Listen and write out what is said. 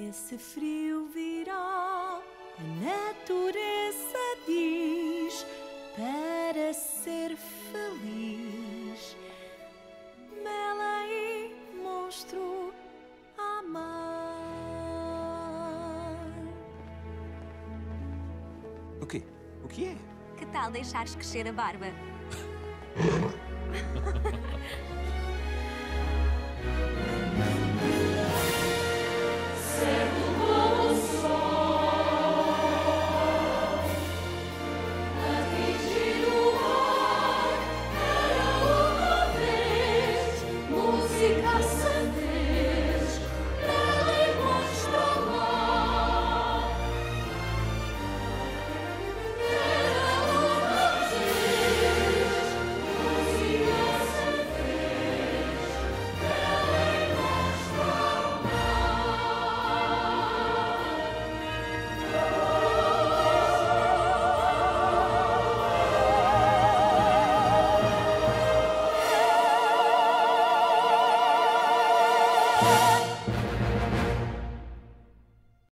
esse frio virá, a natureza diz, para ser feliz. Bela e monstro a amar. O quê? O que é? Que tal deixares crescer a barba?